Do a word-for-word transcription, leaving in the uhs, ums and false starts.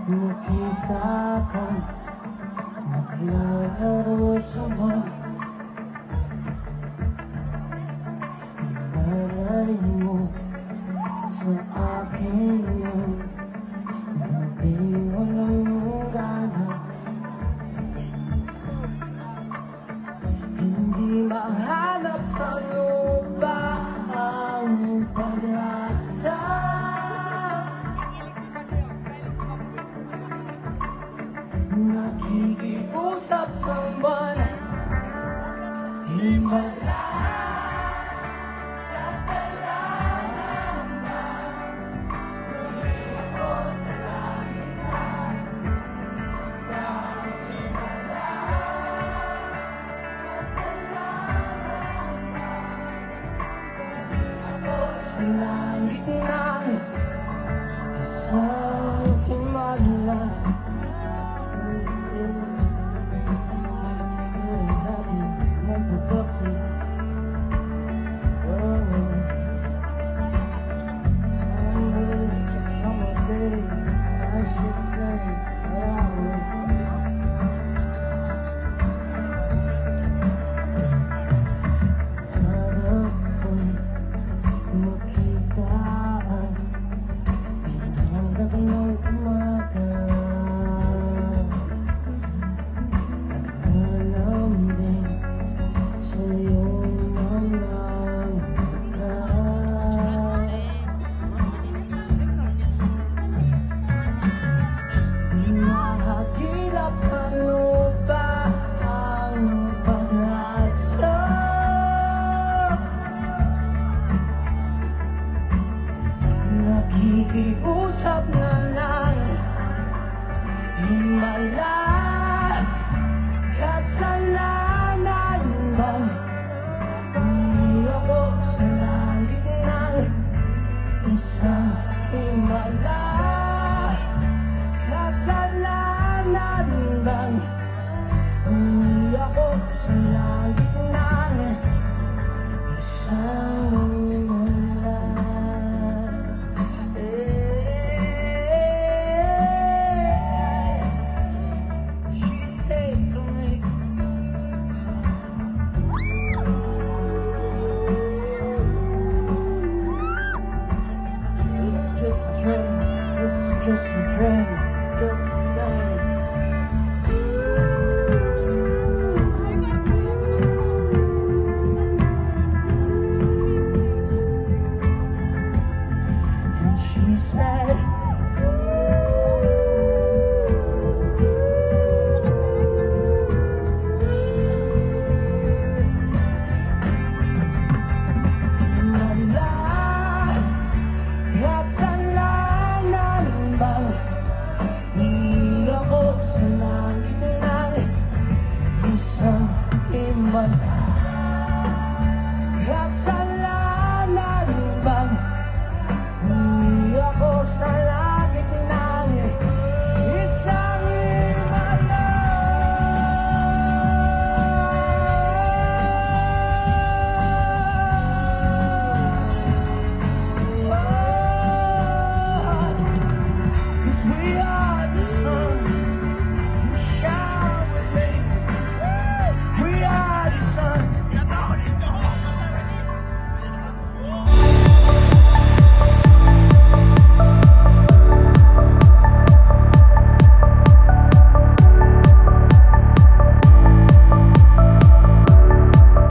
Nakita kang naglalaro sa mall. Ilalay mo sa akin ng gabing walang gana. Hindi mahanap sa lupa ang pag-asa. Nakikiusap sa buwan, himala. Kasalanan ba? Muli ako sa langit na sa himala. Kasalanan ba? Muli ako sa langit na sa himala. Nakakilap sa lupa ang pag-asa. Nakikiusap na lang, himala. Kasalanan ba? Hindi ako sa langit ng isang himala. Kasalanan bang hindi ako sa langit ng isang himala? She said to me, it's just a dream, it's just a dream. Just a dream.